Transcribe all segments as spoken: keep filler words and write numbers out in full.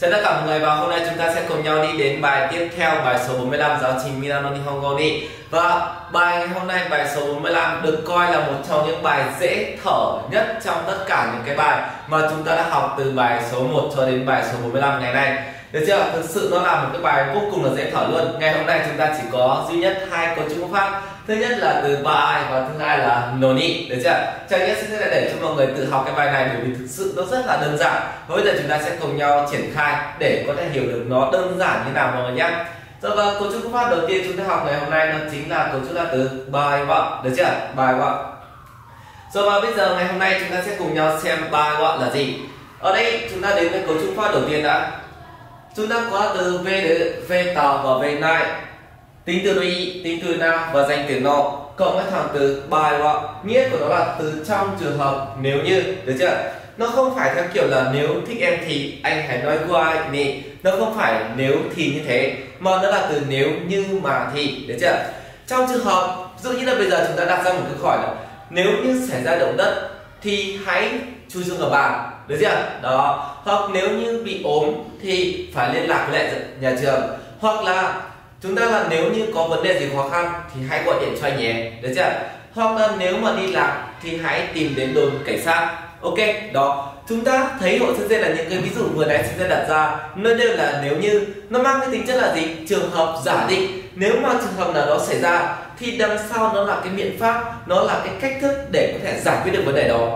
Chào tất cả mọi người, và hôm nay chúng ta sẽ cùng nhau đi đến bài tiếp theo, bài số bốn mươi lăm, giáo trình Milano Nihongo ni. Và bài ngày hôm nay, bài số bốn mươi lăm được coi là một trong những bài dễ thở nhất trong tất cả những cái bài mà chúng ta đã học từ bài số một cho đến bài số bốn mươi lăm ngày nay. Được chưa? Thực sự nó là một cái bài vô cùng là dễ thở luôn. Ngày hôm nay chúng ta chỉ có duy nhất hai cấu trúc ngữ pháp. Thứ nhất là từ by và thứ hai là noni. Được chưa? Trang nhất sẽ để cho mọi người tự học cái bài này, bởi vì thực sự nó rất là đơn giản. Và bây giờ chúng ta sẽ cùng nhau triển khai để có thể hiểu được nó đơn giản như nào mọi người nhé. Rồi, và cấu trúc ngữ pháp đầu tiên chúng ta học ngày hôm nay nó chính là cấu trúc là từ by what. Được chưa? By what. Rồi, và bây giờ ngày hôm nay chúng ta sẽ cùng nhau xem by what là gì. Ở đây chúng ta đến với cấu trúc pháp đầu tiên đã. Chúng ta có từ v đến v tàu và v nai, tính từ đôi y, tính từ nào và danh từ no, cộng với thằng từ by what. Nghĩa của nó là từ trong trường hợp nếu như. Được chưa? Nó không phải theo kiểu là nếu thích em thì anh hãy nói why nè. Nó không phải nếu thì như thế, mà nó là từ nếu như mà thì. Được chưa? Trong trường hợp ví dụ như là bây giờ chúng ta đặt ra một câu hỏi là nếu như xảy ra động đất thì hãy chui xuống ở bàn. Được chưa? Đó. Hoặc nếu như bị ốm thì phải liên lạc với lại nhà trường. Hoặc là chúng ta là nếu như có vấn đề gì khó khăn thì hãy gọi điện cho anh nhé. Được chưa? Hoặc là nếu mà đi lạc thì hãy tìm đến đồn cảnh sát. Ok, đó. Chúng ta thấy hội sinh là những cái ví dụ vừa nãy sinh viên đặt ra, nó đều là nếu như, nó mang cái tính chất là gì? Trường hợp giả định. Nếu mà trường hợp nào đó xảy ra thì đằng sau nó là cái biện pháp, nó là cái cách thức để có thể giải quyết được vấn đề đó.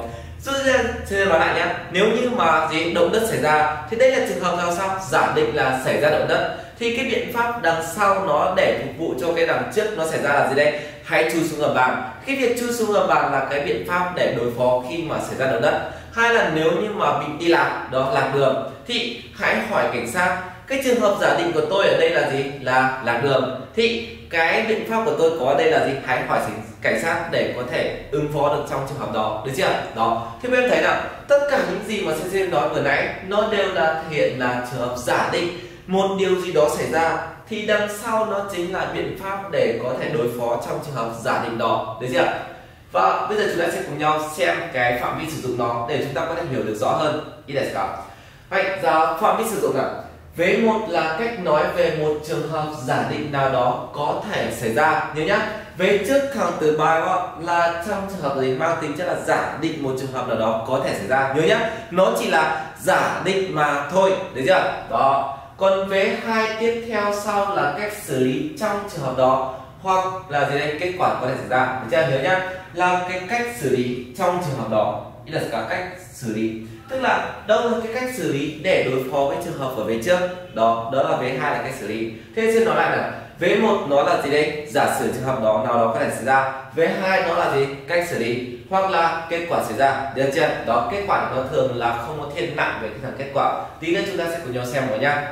Xin nói lại nhé, nếu như mà gì động đất xảy ra thì đây là trường hợp nào sao? Giả định là xảy ra động đất thì cái biện pháp đằng sau nó để phục vụ cho cái đằng trước nó xảy ra là gì đây? Hãy chui xuống gầm bàn. Cái việc chui xuống gầm bàn là cái biện pháp để đối phó khi mà xảy ra động đất. Hay là nếu như mà bị đi lạc, đó lạc đường thì hãy hỏi cảnh sát. Cái trường hợp giả định của tôi ở đây là gì? Là lạc đường. Thì cái biện pháp của tôi có ở đây là gì? Hãy hỏi cảnh sát để có thể ứng phó được trong trường hợp đó. Được chưa? Đó. Thì các em thấy nào, tất cả những gì mà C C nói vừa nãy nó đều là thể hiện là trường hợp giả định một điều gì đó xảy ra, thì đằng sau nó chính là biện pháp để có thể đối phó trong trường hợp giả định đó. Được chưa? Và bây giờ chúng ta sẽ cùng nhau xem cái phạm vi sử dụng nó để chúng ta có thể hiểu được rõ hơn. Ý là sao? Vậy giờ phạm vi sử dụng nào. Vế một là cách nói về một trường hợp giả định nào đó có thể xảy ra. Nhớ nhá, vế trước thằng từ by what là trong trường hợp gì mang tính chất là giả định một trường hợp nào đó có thể xảy ra. Nhớ nhá, nó chỉ là giả định mà thôi. Được chưa? Đó. Còn vế hai tiếp theo sau là cách xử lý trong trường hợp đó, hoặc là gì đây? Kết quả có thể xảy ra. Được chưa? Nhớ nhá, là cái cách xử lý trong trường hợp đó. Ý là cả cách xử lý, tức là đâu là cái cách xử lý để đối phó với trường hợp ở vế trước. Đó, đó là vế hai là cách xử lý. Thế xin nói lại là vế một nó là gì đây? Giả sử trường hợp đó nào đó có thể xảy ra. Vế hai nó là gì? Cách xử lý hoặc là kết quả xảy ra. Được chưa? Đó, kết quả nó thường là không có thiên nặng về cái thằng kết quả. Tí nữa chúng ta sẽ cùng nhau xem rồi nhá.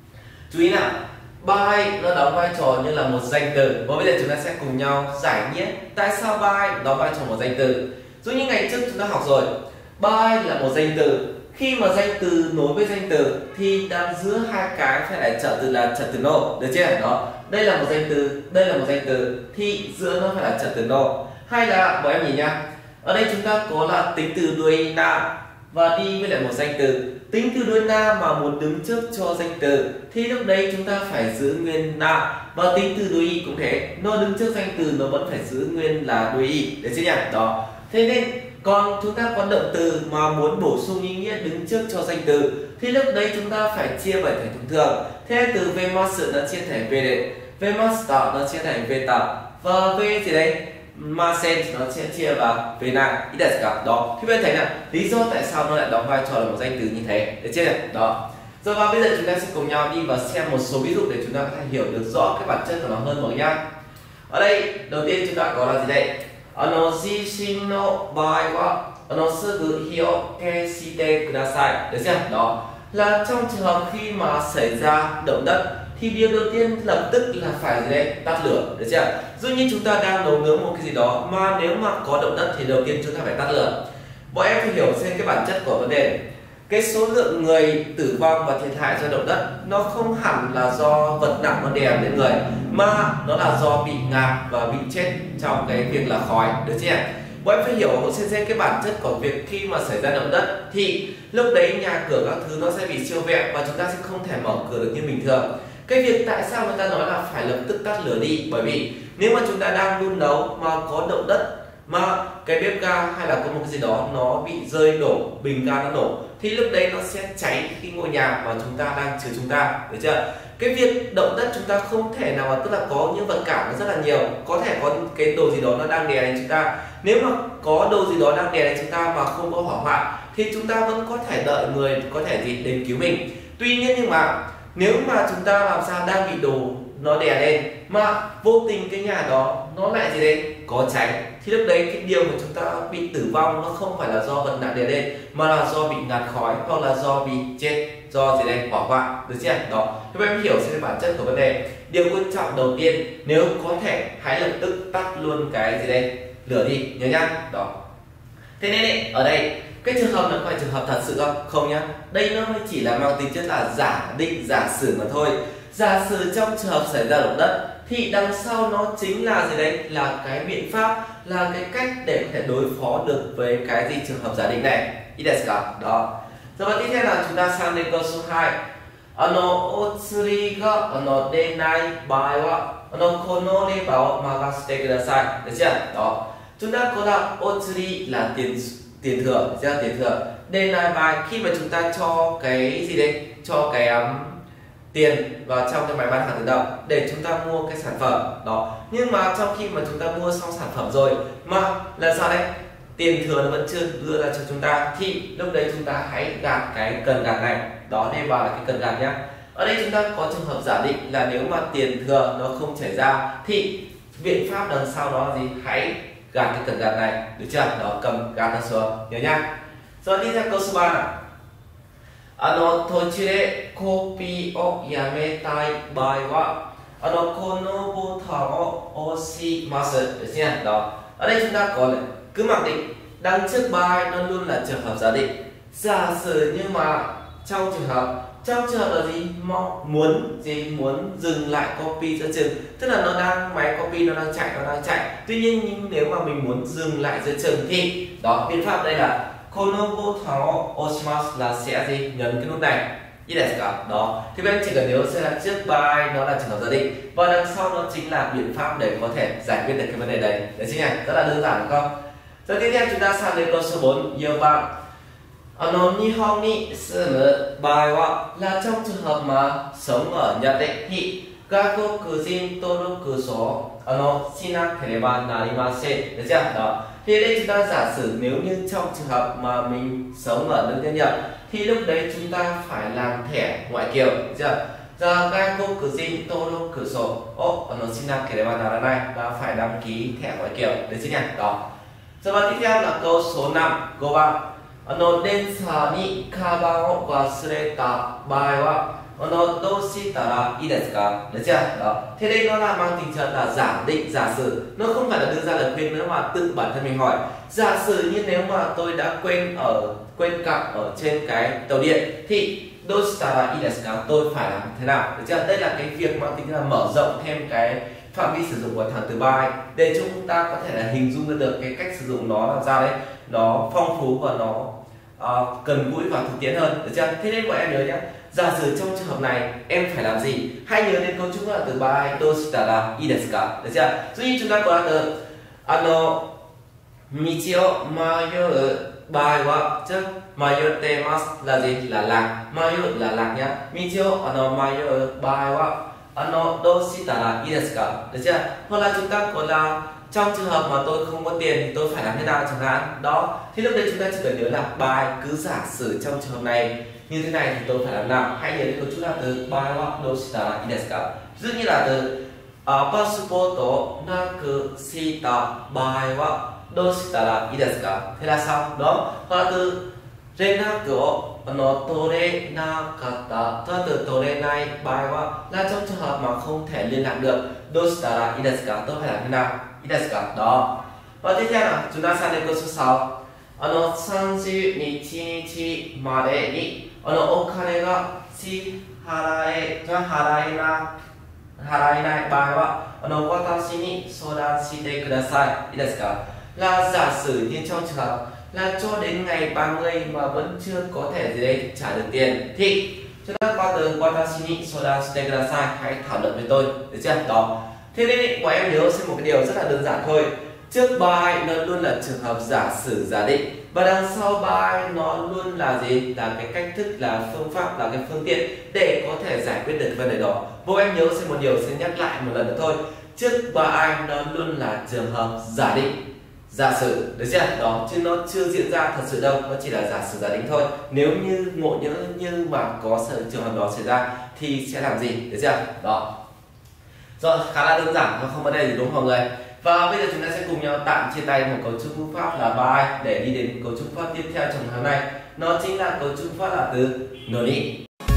Chú ý nào, by nó đóng vai trò như là một danh từ. Và bây giờ chúng ta sẽ cùng nhau giải nghĩa tại sao by đóng vai trò một danh từ. Dù như ngày trước chúng ta học rồi, by là một danh từ. Khi mà danh từ nối với danh từ thì đang giữa hai cái phải là trợ từ là trợ từ no. Được chưa? Đó, đây là một danh từ, đây là một danh từ thì giữa nó phải là trợ từ no. Hay là bọn em nhìn nhá, ở đây chúng ta có là tính từ đuôi na và đi với lại một danh từ. Tính từ đuôi na mà muốn đứng trước cho danh từ thì lúc đấy chúng ta phải giữ nguyên na, và tính từ đuôi y cũng thế, nó đứng trước danh từ nó vẫn phải giữ nguyên là đuôi y. Được chưa nhỉ? Đó. Thế nên còn chúng ta có động từ mà muốn bổ sung ý nghĩa đứng trước cho danh từ thì lúc đấy chúng ta phải chia bảy thể thông thường. Thế từ vemasu nó chia thành vede, vemasta nó chia thành veta, và v gì đây? Masen nó sẽ chia vào về nai. Ý là cả đó. Thì bên thấy là lý do tại sao nó lại đóng vai trò là một danh từ như thế. Được chưa? Đó. Rồi, và bây giờ chúng ta sẽ cùng nhau đi vào xem một số ví dụ để chúng ta có thể hiểu được rõ cái bản chất của nó hơn mọi nhá. Ở đây đầu tiên chúng ta có là gì đây? Ano jishin no bai wa ano sugu hioke shite kudasai. Được chưa? Đó là trong trường hợp khi mà xảy ra động đất thì điều đầu tiên lập tức là phải gì đây? Tắt lửa. Được chưa? Dù như chúng ta đang nấu nướng một cái gì đó mà nếu mà có động đất thì đầu tiên chúng ta phải tắt lửa. Bọn em phải hiểu xem cái bản chất của vấn đề. Cái số lượng người tử vong và thiệt hại do động đất nó không hẳn là do vật nặng nó đè lên người, mà nó là do bị ngạt và bị chết trong cái việc là khói. Được chưa? Bọn em phải hiểu một sensei cái bản chất của việc khi mà xảy ra động đất thì lúc đấy nhà cửa các thứ nó sẽ bị siêu vẹo và chúng ta sẽ không thể mở cửa được như bình thường. Cái việc tại sao người ta nói là phải lập tức tắt lửa đi, bởi vì nếu mà chúng ta đang đun nấu mà có động đất mà cái bếp ga hay là có một cái gì đó nó bị rơi đổ, bình ga nó nổ thì lúc đấy nó sẽ cháy cái ngôi nhà mà chúng ta đang chứa chúng ta, được chưa? Cái việc động đất chúng ta không thể nào mà tức là có những vật cản nó rất là nhiều, có thể có cái đồ gì đó nó đang đè lên chúng ta. Nếu mà có đồ gì đó đang đè lên chúng ta mà không có hỏa hoạn thì chúng ta vẫn có thể đợi người có thể gì đến cứu mình. Tuy nhiên nhưng mà nếu mà chúng ta làm sao đang bị đồ nó đè lên mà vô tình cái nhà đó nó lại gì đấy có cháy thì lúc đấy cái điều mà chúng ta bị tử vong nó không phải là do vật nặng đè lên mà là do bị ngạt khói hoặc là do bị chết do gì đây hỏa hoạn, được chưa? Đó, các em hiểu xem bản chất của vấn đề. Điều quan trọng đầu tiên nếu có thể hãy lập tức tắt luôn cái gì đây lửa đi, nhớ nhá. Đó, thế nên ấy, ở đây cái trường hợp này có phải trường hợp thật sự không? Không nhá, đây nó mới chỉ là mang tính chất là giả định, giả sử mà thôi. Giả sử trong trường hợp xảy ra động đất thì đằng sau nó chính là gì đấy, là cái biện pháp, là cái cách để có thể đối phó được với cái gì trường hợp giả định này. Ý desu ka? Đó. Rồi và tiếp theo là chúng ta sang đến câu số hai. Ano otsuri ga ano denai baai wa ano kono reba o magashite kudasai. Được chưa? Đó. Chúng ta có là otsuri là tiền tiền thừa, được chưa? Tiền thừa. Denai baai khi mà chúng ta cho cái gì đấy, cho cái um, tiền vào trong cái máy bán hàng tự động để chúng ta mua cái sản phẩm đó. Nhưng mà trong khi mà chúng ta mua xong sản phẩm rồi mà là sao đấy, tiền thừa nó vẫn chưa đưa ra cho chúng ta thì lúc đấy chúng ta hãy gạt cái cần gạt này. Đó, đây vào là cái cần gạt nhé. Ở đây chúng ta có trường hợp giả định là nếu mà tiền thừa nó không chảy ra thì biện pháp đằng sau đó là gì, hãy gạt cái cần gạt này, được chưa? Đó, cầm gạt nó xuống, nhớ nhá. Rồi đi theo câu số ba nào. あの途中でコピーをやめたい場合はあのこのボタンを押します được chưa? Đó, ở đây chúng ta có là cứ mặc định đằng trước bài nó luôn là trường hợp giả định. Giả sử nhưng mà trong trường hợp trong trường hợp là gì, mong muốn gì muốn dừng lại copy giữa chừng, tức là nó đang máy copy nó đang chạy nó đang chạy tuy nhiên nhưng nếu mà mình muốn dừng lại giữa chừng thì đó, biện pháp đây là kono botan o oshimasu là sẽ gì, nhấn cái nút này. Ý là cả đó, thì các em chỉ cần nhớ sẽ là trước bài nó là trường hợp giả định và đằng sau nó chính là biện pháp để có thể giải quyết được cái vấn đề đấy, đấy chứ nhỉ, rất là đơn giản đúng không? Rồi tiếp theo chúng ta sang đến câu số bốn. Nhiều bạn Ano Nihon ni sumu baai wa là trong trường hợp mà sống ở Nhật ấy thì Gakokujin toroku so ano shinakereba narimasen, được chưa? Đó, thì ở đây chúng ta giả sử nếu như trong trường hợp mà mình sống ở nước Nhật thì lúc đấy chúng ta phải làm thẻ ngoại kiều, được chưa? Ra Gakokujin toroku so o ano shinakereba naranai là phải đăng ký thẻ ngoại kiều, được chứ nhỉ? Đó. Rồi và tiếp theo là câu số năm. Câu ba. あの電車にカバンを忘れた場合はあのどうしたらいいですか? Được chưa? Đó. Thế đây nó là mang tính chất là giả định, giả sử, nó không phải là đưa ra lời khuyên nữa mà tự bản thân mình hỏi. Giả sử như nếu mà tôi đã quên ở quên cặp ở trên cái tàu điện thì do shitara ii desu ka, tôi phải làm thế nào? Được chưa? Đây là cái việc mang tính là mở rộng thêm cái phạm vi sử dụng của thằng từ bài để chúng ta có thể là hình dung ra được cái cách sử dụng nó làm sao đấy nó phong phú và nó uh, gần gũi và thực tiễn hơn, được chưa? Thế nên bọn em nhớ nhé, giả sử trong trường hợp này em phải làm gì, hãy nhớ đến cấu trúc là từ bài do shitara ii desu ka, được chưa? Dù như chúng ta có là từ ano michi o mayoru bài wa chứ mayorutemasu là gì, là lạc, mayoru là lạc nhá, michi o ano mayoru bài wa ano do shitara ii desu ka, được chưa? Hoặc là chúng ta có là trong trường hợp mà tôi không có tiền thì tôi phải làm thế nào chẳng hạn. Đó, thì lúc đấy chúng ta chỉ cần nhớ là bài cứ giả sử trong trường hợp này như thế này thì tôi phải làm nào. Hãy nhớ đến cấu trúc là từ bài wa do shitara ii desu ka. Ví dụ như là từ uh, passport naku shita bài wa do shitara ii desu ka. Thế là sao? Đó, hoặc là từ rennaku o no torenakatta, tức là từ torenai bài wa là trong trường hợp mà không thể liên lạc được do shitara ii desu ka, tôi phải làm thế nào? Ii desu ka. Đó. Và tiếp theo là chúng ta sang đến câu số sáu. Ano samjiu nichi nichi made ni ano okane ga shiharae ga haraena haraenai baai wa ano watashi ni soudan shite kudasai. Ii desu ka. là giả sử như trong trường hợp là cho đến ngày ba mươi mà vẫn chưa có thể gì đây trả được tiền thì chúng ta qua từ watashi ni sodan shite kudasai, hãy thảo luận với tôi, được chưa? Đó. Thế nên bọn em nhớ xem một cái điều rất là đơn giản thôi. Trước by nó luôn là trường hợp giả sử giả định và đằng sau by nó luôn là gì? Là cái cách thức, là phương pháp, là cái phương tiện để có thể giải quyết được vấn đề đó. Bọn em nhớ xem một điều, sẽ nhắc lại một lần nữa thôi. Trước by nó luôn là trường hợp giả định, giả sử, được chưa? Đó, chứ nó chưa diễn ra thật sự đâu, nó chỉ là giả sử giả định thôi. Nếu như ngộ nhỡ như mà có trường hợp đó xảy ra thì sẽ làm gì, được chưa? Đó. Rồi, khá là đơn giản, không vấn đề gì đúng không mọi người? Và bây giờ chúng ta sẽ cùng nhau tạm chia tay một cấu trúc ngữ pháp là by để đi đến cấu trúc pháp tiếp theo trong tháng này. Nó chính là cấu trúc pháp là từ noni.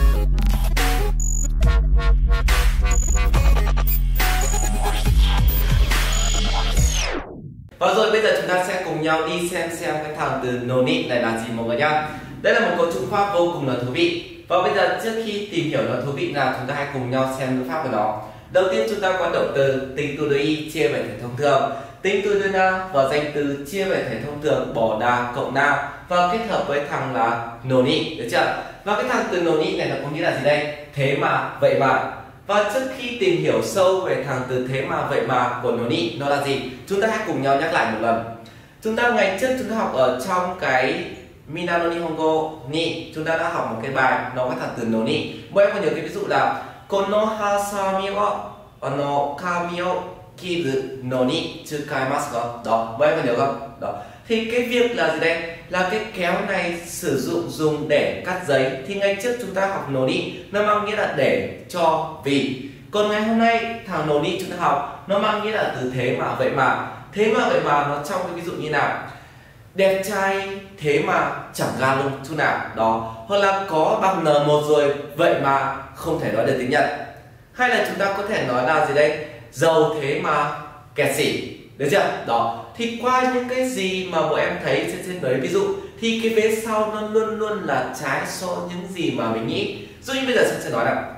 Và rồi bây giờ chúng ta sẽ cùng nhau đi xem xem cái thằng từ noni này là gì mọi người nhá. Đây là một cấu trúc pháp vô cùng là thú vị. Và bây giờ trước khi tìm hiểu nó thú vị nào, chúng ta hãy cùng nhau xem ngữ pháp của nó. Đầu tiên chúng ta có động từ tính từ đối y chia về thể thông thường, tính từ đối na và danh từ chia về thể thông thường bỏ đa cộng na và kết hợp với thằng là noni, được chưa? Và cái thằng từ noni này nó có nghĩa là gì đây? Thế mà, vậy mà. Và trước khi tìm hiểu sâu về thằng từ thế mà, vậy mà của noni nó là gì, chúng ta hãy cùng nhau nhắc lại một lần. Chúng ta ngày trước chúng ta học ở trong cái Mina no Nihongo ni, chúng ta đã học một cái bài nó có thằng từ noni. Bọn em có nhớ cái ví dụ là kono hasami wa ano kami o kiru no ni tsukaimasu ka? Đó, bọn em có nhớ không? Đó. Thì cái việc là gì đây? Là cái kéo này sử dụng dùng để cắt giấy. Thì ngày trước chúng ta học noni nó mang nghĩa là để, cho, vì. Còn ngày hôm nay thằng noni chúng ta học nó mang nghĩa là từ thế mà, vậy mà. Thế mà, vậy mà nó trong cái ví dụ như nào? Đẹp trai thế mà chẳng ga lông chút nào. Đó. Hoặc là có bằng N một rồi, vậy mà không thể nói được tiếng Nhật. Hay là chúng ta có thể nói là gì đây? Giàu thế mà kẹt xỉ, được chưa? Đó. Thì qua những cái gì mà bọn em thấy trên trên đấy, ví dụ thì cái vế sau nó luôn luôn là trái so những gì mà mình nghĩ. Dụ như bây giờ sẽ nói là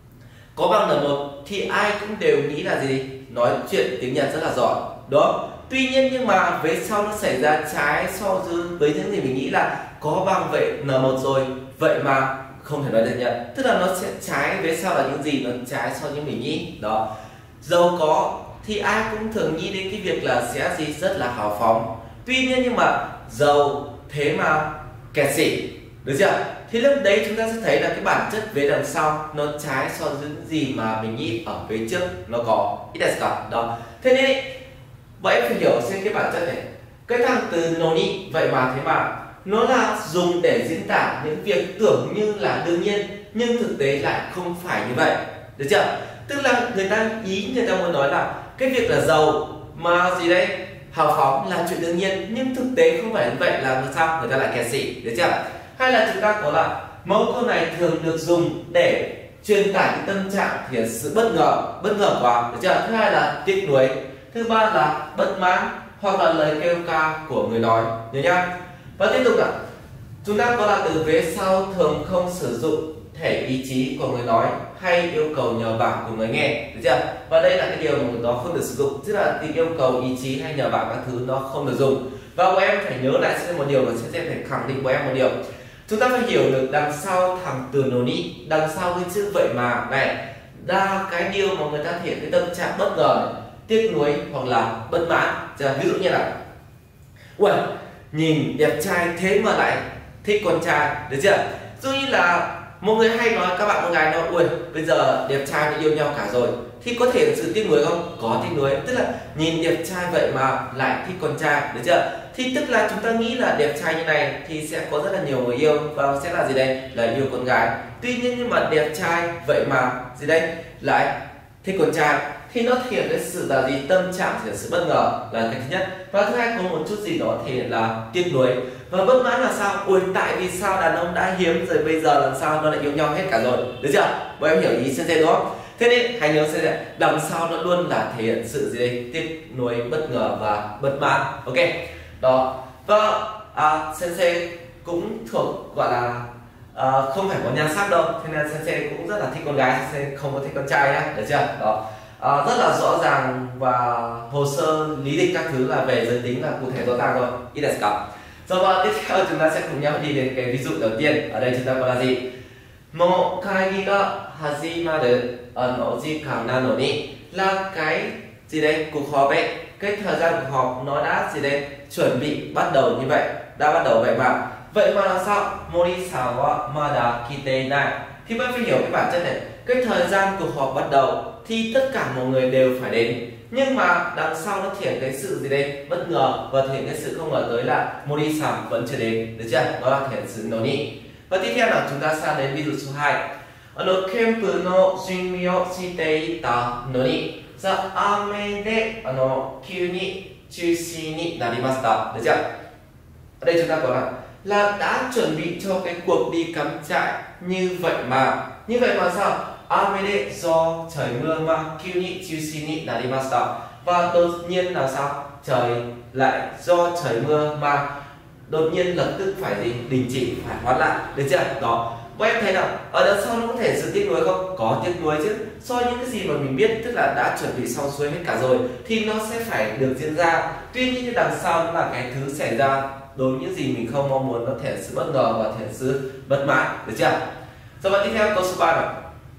có bằng N một thì ai cũng đều nghĩ là gì? Nói chuyện tiếng Nhật rất là giỏi. Đó. Tuy nhiên nhưng mà vế sau nó xảy ra trái so với những gì mình nghĩ, là có bằng vậy N một rồi, vậy mà không thể nói được Nhật. Tức là nó sẽ trái, vế sau là những gì? Nó trái so với những mình nghĩ. Đó. Giàu có thì ai cũng thường nghĩ đến cái việc là sẽ gì? Rất là hào phóng. Tuy nhiên nhưng mà giàu thế mà kẹt xỉ, được chưa? Thì lúc đấy chúng ta sẽ thấy là cái bản chất vế đằng sau nó trái so với những gì mà mình nghĩ ở vế trước nó có. Đó. Thế nên ấy, bọn em phải hiểu xem cái bản chất này. Cái thằng từ noni, vậy mà, thế mà, nó là dùng để diễn tả những việc tưởng như là đương nhiên nhưng thực tế lại không phải như vậy, được chưa? Tức là người ta ý người ta muốn nói là cái việc là giàu mà gì đây, hào phóng là chuyện đương nhiên nhưng thực tế không phải như vậy, là sao người ta lại kẹt xỉ, được chưa? Hay là chúng ta có là mẫu câu này thường được dùng để truyền tải cái tâm trạng thì sự bất ngờ, bất ngờ quá, được chưa? Thứ hai là tiếc nuối, thứ ba là bất mãn hoặc là lời kêu ca của người nói, nhớ nhá. Và tiếp tục là chúng ta có là từ vế sau thường không sử dụng thể ý chí của người nói hay yêu cầu nhờ vả của người nghe, được chưa? Và đây là cái điều mà nó không được sử dụng, tức là tình yêu cầu ý chí hay nhờ vả các thứ nó không được dùng. Và bọn em phải nhớ lại xem một điều, và sẽ phải khẳng định bọn em một điều. Chúng ta phải hiểu được đằng sau thằng từ noni, đằng sau cái chữ vậy mà này là cái điều mà người ta thể hiện cái tâm trạng bất ngờ này, tiếc nuối hoặc là bất mãn. Ví dụ như là ui, nhìn đẹp trai thế mà lại thích con trai, được chưa? Dụ như là một người hay nói, các bạn con gái nói ui bây giờ đẹp trai đã yêu nhau cả rồi, thì có thể sự tiếc nuối không? Có tiếc nuối, tức là nhìn đẹp trai vậy mà lại thích con trai, được chưa? Thì tức là chúng ta nghĩ là đẹp trai như này thì sẽ có rất là nhiều người yêu và sẽ là gì đây? Là yêu con gái. Tuy nhiên nhưng mà đẹp trai vậy mà gì đây? Lại thích con trai, thì nó thể hiện cái sự là gì? Tâm trạng, thì là sự bất ngờ là cái thứ nhất. Và thứ hai có một chút gì đó thể hiện là tiếc nuối. Và bất mãn là sao? Ôi tại vì sao đàn ông đã hiếm rồi bây giờ làm sao nó lại yêu nhau hết cả rồi, được chưa? Bọn em hiểu ý Sensei đúng không? Thế nên hãy nhớ Sensei đằng sau nó luôn là thể hiện sự gì đây? Tiếc nuối, bất ngờ và bất mãn. Ok, đó. Và à, Sensei cũng thuộc gọi là à, không phải có nhan sắc đâu, thế nên Sensei cũng rất là thích con gái, Sensei không có thích con trai nhá, được chưa? Đó. à, rất là rõ ràng và hồ sơ lý lịch các thứ là về giới tính là cụ thể rõ ràng rồi. Ý là cả. Rồi và tiếp theo chúng ta sẽ cùng nhau đi đến cái ví dụ đầu tiên. Ở đây chúng ta có là gì? Mo kai ga hajimaru ở jikan nanoni là cái gì đây? Cuộc họp ấy, cái thời gian cuộc họp nó đã gì đây? Chuẩn bị bắt đầu như vậy, đã bắt đầu vậy mà. Vậy mà làm sao? Mori-san wa mada kite nai. Thì bạn phải hiểu cái bản chất này. Cái thời gian cuộc họp bắt đầu thì tất cả mọi người đều phải đến, nhưng mà đằng sau nó thể hiện cái sự gì đây? Bất ngờ, và thể hiện cái sự không ngờ tới là Mori-san vẫn chưa đến, được chưa? Đó là thể hiện sự noni. Và tiếp theo là chúng ta sang đến ví dụ số hai. Ano kempu no junbi o shite ita noni za ame de ano kyū ni chushi ni narimashita, được chưa? Ở đây chúng ta có là là đã chuẩn bị cho cái cuộc đi cắm trại như vậy mà. Như vậy mà sao? Amede do trời mưa mà kyū ni chushi ni narimashita. Và đột nhiên là sao? Trời lại do trời mưa mà đột nhiên lập tức phải gì? Đình chỉ, phải hoãn lại, được chưa? Đó. Và em thấy nào, ở đằng sau nó có thể sự tiếc nuối không? Có tiếc nuối chứ. So những cái gì mà mình biết, tức là đã chuẩn bị xong xuôi hết cả rồi, thì nó sẽ phải được diễn ra. Tuy nhiên đằng sau nó là cái thứ xảy ra đối với những gì mình không mong muốn, nó thể sự bất ngờ và thể sự bất mãn, được chưa? Rồi và tiếp theo câu số ba nào.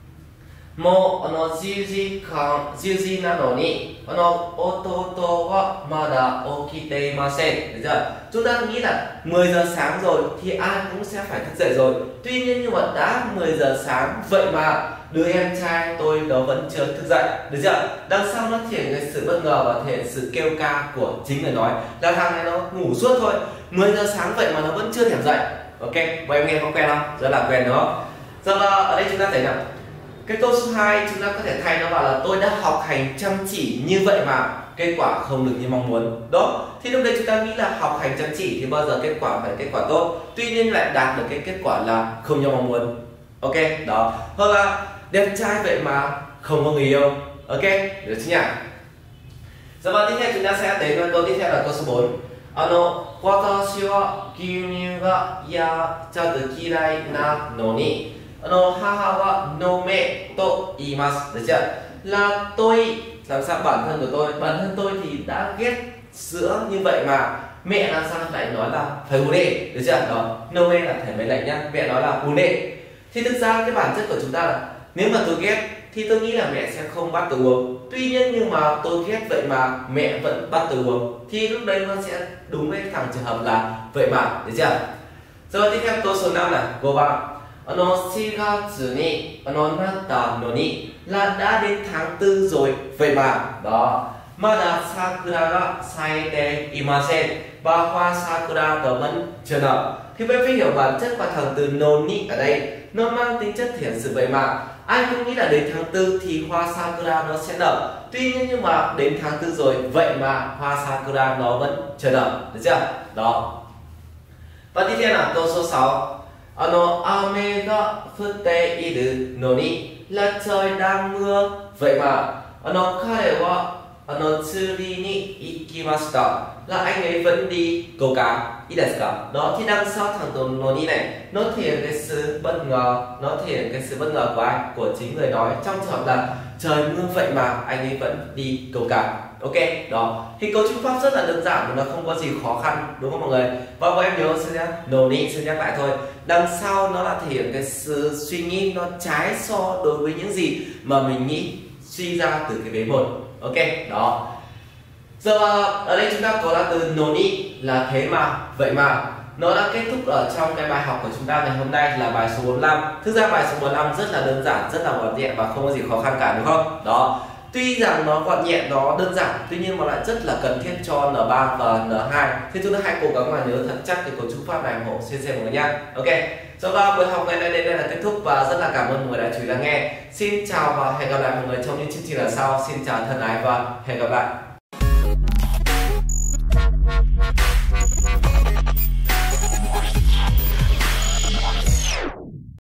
Mo ano jiu ji kan jiu ji nano ni ano ototo wa mada okite imasen, được chưa? Chúng ta nghĩ là mười giờ sáng rồi thì ai cũng sẽ phải thức dậy rồi. Tuy nhiên nhưng mà đã mười giờ sáng vậy mà đứa em trai tôi đó vẫn chưa thức dậy, được chưa? Đằng sau nó thể hiện cái sự bất ngờ và thể hiện sự kêu ca của chính người nói, là thằng này nó ngủ suốt thôi, mười giờ sáng vậy mà nó vẫn chưa thèm dậy. Ok, và em nghe có quen không? Rất là quen đúng không? Rồi và ở đây chúng ta thấy nào, cái câu số hai chúng ta có thể thay nó vào là tôi đã học hành chăm chỉ như vậy mà kết quả không được như mong muốn. Đó, thì lúc đấy chúng ta nghĩ là học hành chăm chỉ thì bao giờ kết quả phải kết quả tốt, tuy nhiên lại đạt được cái kết quả là không như mong muốn. Ok, đó. Hoặc là đẹp trai vậy mà không có người yêu. Ok, được chứ nhỉ? Rồi và tiếp theo chúng ta sẽ đến với câu tiếp theo là câu số bốn. Ano watashi wa gyūnyū ga yachadu kirai na no ni ano haha wa nome to iimasu, được chưa? Là tôi, làm sao bản thân của tôi, bản thân tôi thì đã ghét sữa như vậy mà mẹ làm sao lại nói là phải uống đi, được chưa? Đó, nome là thể mệnh lệnh nhá, mẹ nói là uống đi. Thì thực ra cái bản chất của chúng ta là nếu mà tôi ghét thì tôi nghĩ là mẹ sẽ không bắt tôi uống. Tuy nhiên nhưng mà tôi ghét vậy mà mẹ vẫn bắt tôi uống, thì lúc đấy nó sẽ đúng với thằng trường hợp là vậy mà, được chưa? Rồi tiếp theo câu số năm là cô bạn. Ano shigatsu ni ano natta no ni là đã đến tháng tư rồi vậy mà. Đó. Mada sakura ga saite imasen, và hoa sakura đó vẫn chưa nở. Thì bạn phải hiểu bản chất của thằng từ noni ở đây nó mang tính chất thể hiện sự vậy mà. Ai cũng nghĩ là đến tháng tư thì hoa sakura nó sẽ nở. Tuy nhiên nhưng mà đến tháng tư rồi vậy mà hoa sakura nó vẫn chưa nở, được chưa? Đó. Và tiếp theo là câu số sáu. Ano ame ga futte iru no ni là trời đang mưa vậy mà. Ano kare wa ano tsuri ni ikimashita là anh ấy vẫn đi câu cá. Ý là gì? Đó, thì đằng sau thằng từ no ni này nó thể hiện cái sự bất ngờ, nó thể hiện cái sự bất ngờ của ai? Của chính người nói. Trong trường hợp là trời mưa vậy mà anh ấy vẫn đi câu cá. Ok, đó. Thì cấu trúc pháp rất là đơn giản và nó không có gì khó khăn, đúng không mọi người? Và các em nhớ sẽ no ni sẽ nhắc lại thôi. Đằng sau nó là thể hiện cái sự suy nghĩ nó trái so đối với những gì mà mình nghĩ suy ra từ cái vế một. Ok, đó. Giờ ở đây chúng ta có là từ no ni là thế mà, vậy mà. Nó đã kết thúc ở trong cái bài học của chúng ta ngày hôm nay là bài số bốn mươi lăm. Thực ra bài số bốn mươi lăm rất là đơn giản, rất là gọn nhẹ và không có gì khó khăn cả, đúng không? Đó. Tuy rằng nó gọn nhẹ, nó đơn giản, tuy nhiên mà lại rất là cần thiết cho N ba và N hai. Thì chúng ta hãy cố gắng mà nhớ thật chắc cái cấu trúc pháp này hộ xem xem mọi người nhá. Ok. Sau đó buổi học ngày nay đến đây là kết thúc và rất là cảm ơn mọi người đã chú ý lắng nghe. Xin chào và hẹn gặp lại mọi người trong những chương trình lần sau. Xin chào thân ái và hẹn gặp lại.